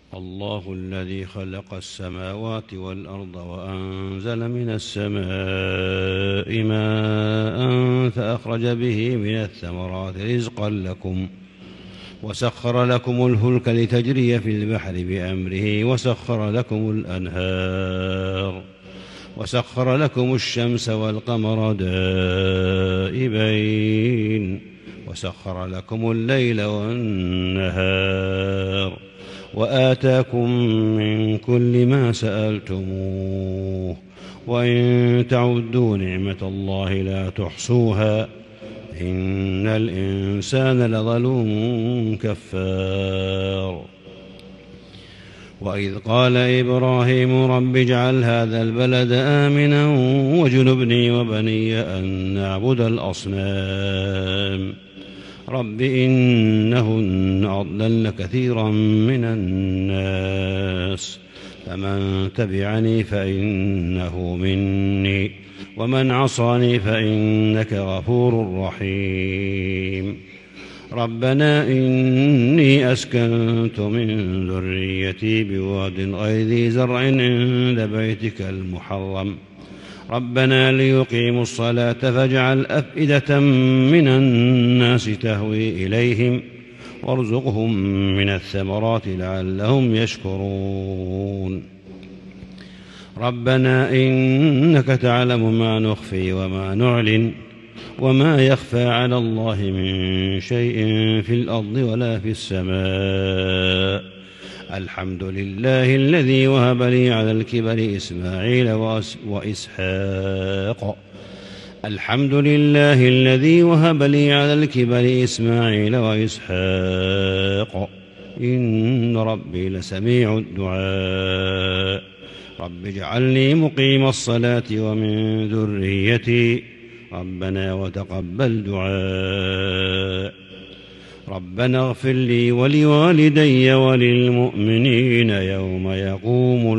الله الذي خلق السماوات والأرض وأنزل من السماء ماء فأخرج به من الثمرات رزقا لكم وسخر لكم الفلك لتجري في البحر بأمره وسخر لكم الأنهار وسخر لكم الشمس والقمر دائبين وسخر لكم الليل والنهار وآتاكم من كل ما سألتموه وإن تعدوا نعمة الله لا تحصوها إن الإنسان لظلوم كفار وإذ قال إبراهيم رب اجعل هذا البلد آمنا واجنبني وبني أن نعبد الأصنام رب إنهن أضللن كثيرا من الناس فمن تبعني فإنه مني ومن عصاني فإنك غفور رحيم ربنا إني أسكنت من ذريتي بواد غير ذي زرع عند بيتك المحرم ربنا ليقيموا الصلاة فاجعل أفئدة من الناس تهوي إليهم وارزقهم من الثمرات لعلهم يشكرون ربنا إنك تعلم ما نخفي وما نعلن وما يخفى على الله من شيء في الأرض ولا في السماء الحمد لله الذي وهب لي على الكبر إسماعيل وإسحاق الحمد لله الذي وهب لي على الكبر إسماعيل وإسحاق إن ربي لسميع الدعاء رب اجعلني مقيم الصلاة ومن ذريتي ربنا وتقبل دعاء ربنا اغفر لي ولوالدي وللمؤمنين يوم يقوم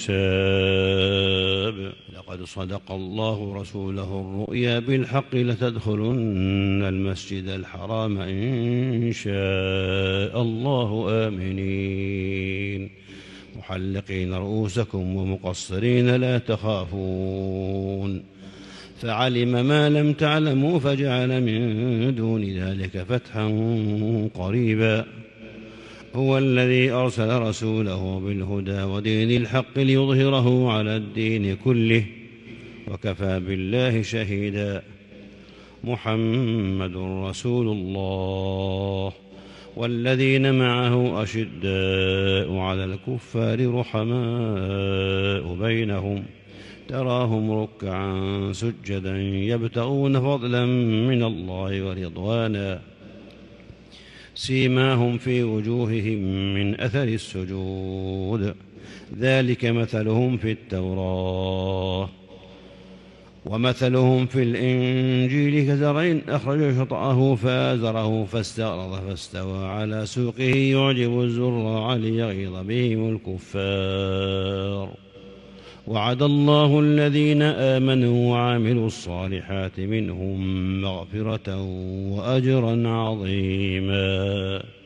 الحساب لقد صدق الله رسوله الرؤيا بالحق لتدخلن المسجد الحرام إن شاء الله آمنين محلقين رؤوسكم ومقصرين لا تخافون فعلم ما لم تعلموا فجعل من دون ذلك فتحا قريبا هو الذي أرسل رسوله بالهدى ودين الحق ليظهره على الدين كله وكفى بالله شهيدا محمد رسول الله والذين معه أشداء على الكفار رحماء بينهم تراهم ركعا سجدا يبتغون فضلا من الله ورضوانا سيماهم في وجوههم من أثر السجود ذلك مثلهم في التوراة ومثلهم في الإنجيل كزرع أخرج شطأه فآزره فاستغلظ فاستوى على سوقه يعجب الزراع ليغيظ بهم الكفار وعد الله الذين آمنوا وعملوا الصالحات منهم مغفرة وأجرا عظيما.